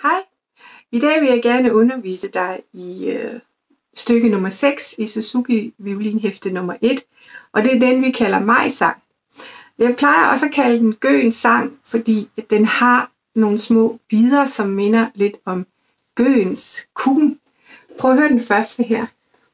Hej, i dag vil jeg gerne undervise dig i stykke nummer 6 i Suzuki violinhæfte nummer 1, og det er den, vi kalder Maj-sang. Jeg plejer også at kalde den Gøgens sang, fordi den har nogle små bidder, som minder lidt om gøgens kukken. Prøv at høre den første her.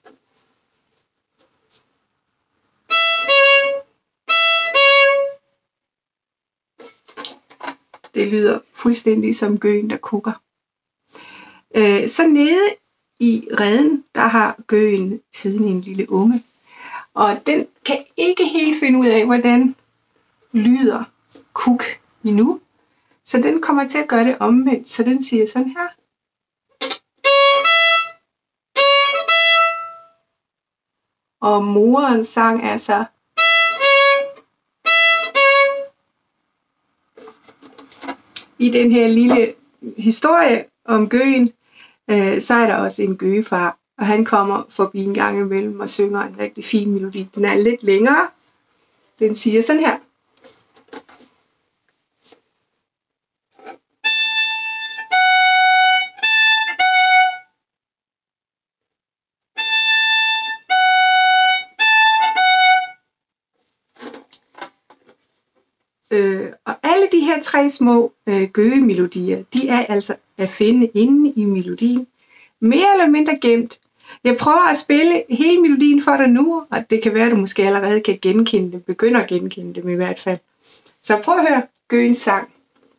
Det lyder fuldstændig som gøgen, der kukker. Så nede i reden, der har gøgen siden en lille unge. Og den kan ikke helt finde ud af, hvordan lyder kuk endnu. Så den kommer til at gøre det omvendt. Så den siger sådan her. Og morens sang er så. I den her lille historie om gøgen, så er der også en gøgefar, og han kommer forbi en gang imellem og synger en rigtig fin melodi. Den er lidt længere. Den siger sådan her. Og alle de her 3 små gøgemelodier, de er altså at finde inde i melodien. Mere eller mindre gemt. Jeg prøver at spille hele melodien for dig nu, og det kan være, at du måske allerede kan genkende dem, begynder at genkende dem i hvert fald. Så prøv at høre Gøgens sang.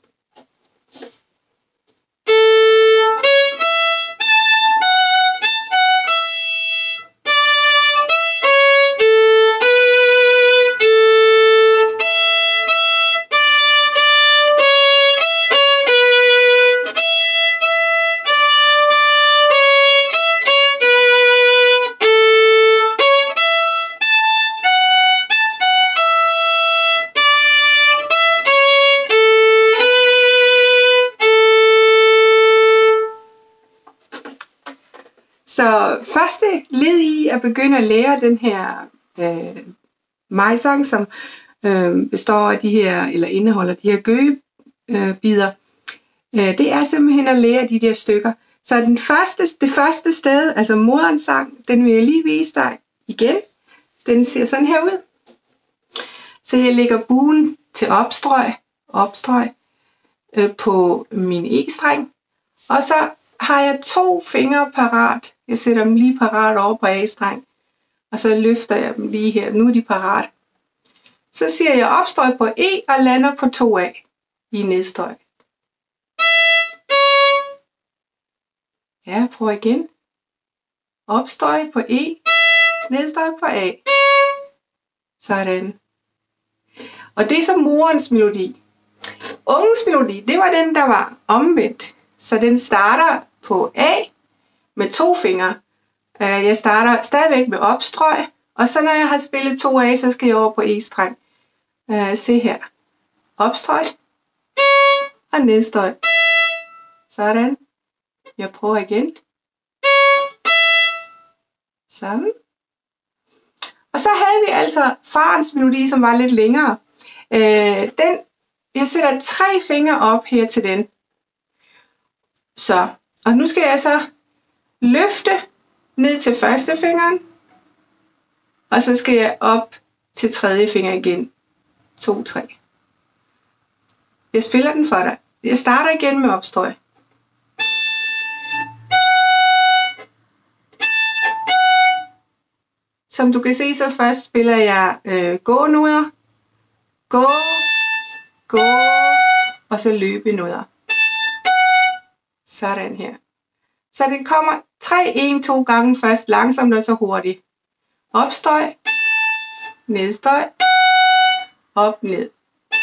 Så første led i at begynde at lære den her Maj-sang, som består af de her, eller indeholder de her gøgebidder, det er simpelthen at lære de der stykker. Så det første sted, altså moderens sang, den vil jeg lige vise dig igen. Den ser sådan her ud. Så jeg lægger buen til opstrøg på min E-streng, og så har jeg 2 fingre parat. Jeg sætter dem lige parat over på A-streng, og så løfter jeg dem lige her. Nu er de parat. Så siger jeg opstrøg på E og lander på 2A i nedstrøg. Ja, prøv igen. Opstrøg på E, nedstrøg på A. Sådan. Og det er så morens melodi. Ungens melodi, det var den, der var omvendt. Så den starter på A med 2 fingre. Jeg starter stadigvæk med opstrøg, og så når jeg har spillet 2A, så skal jeg over på E-streng. Se her. Opstrøg og nedstrøg. Sådan. Jeg prøver igen. Sådan. Og så havde vi altså farens melodi, som var lidt længere. Jeg sætter 3 fingre op her til den. Så, og nu skal jeg så løfte ned til første fingeren, og så skal jeg op til tredje finger igen. 2, 3. Jeg spiller den for dig. Jeg starter igen med opstrøg. Som du kan se, så først spiller jeg gå-noder. Gå, og så løbe-noder. Sådan her. Så den kommer 3-1-2 gange først, langsomt og så hurtigt. Opstrøg, nedstrøg, op, ned.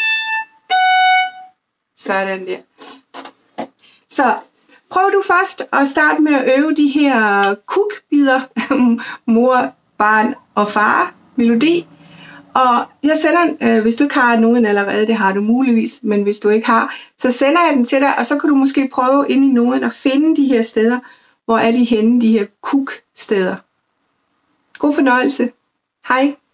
Sådan der. Så prøv du først at starte med at øve de her kukbidder, mor, barn og far melodi. Og jeg sender, hvis du ikke har nogen allerede, det har du muligvis, men hvis du ikke har, så sender jeg den til dig, og så kan du måske prøve inde i noden at finde de her steder, hvor er de henne, de her kuk-steder. God fornøjelse. Hej.